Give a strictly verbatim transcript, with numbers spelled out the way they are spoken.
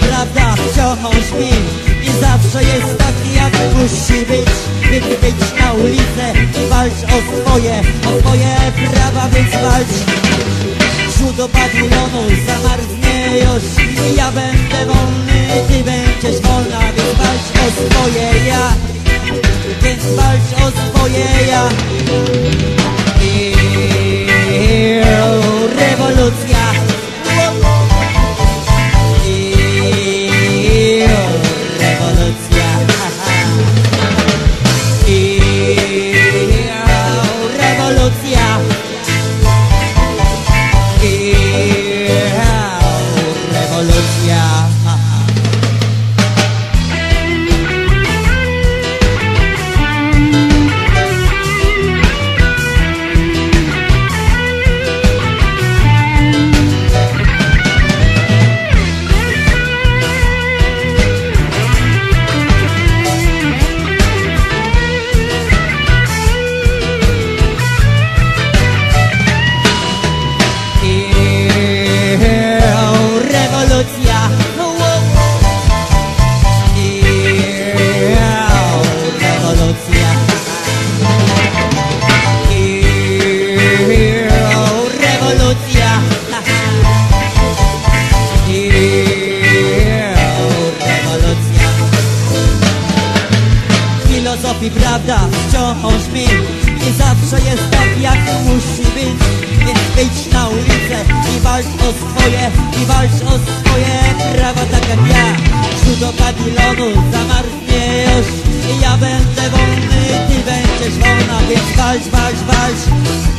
prawda wciąż mi i zawsze jest tak jak musi być. Więc wyjdź na ulicę i walcz o swoje, o swoje prawa, więc walcz. Wśród do pawilonu zamarznie już i ja będę wolny, ty będziesz wolna, więc walcz o swoje ja, więc walcz o swoje ja. I rewolucja. Filozofii prawda wciąż mi i zawsze jest tak jak musi być. Więc wyjdź na ulicę i walcz o swoje, i walcz o swoje prawa tak jak ja. Wśród do pawilonu zamarznie już i ja będę wolny, ty będziesz wolna, więc walcz, walcz, walcz.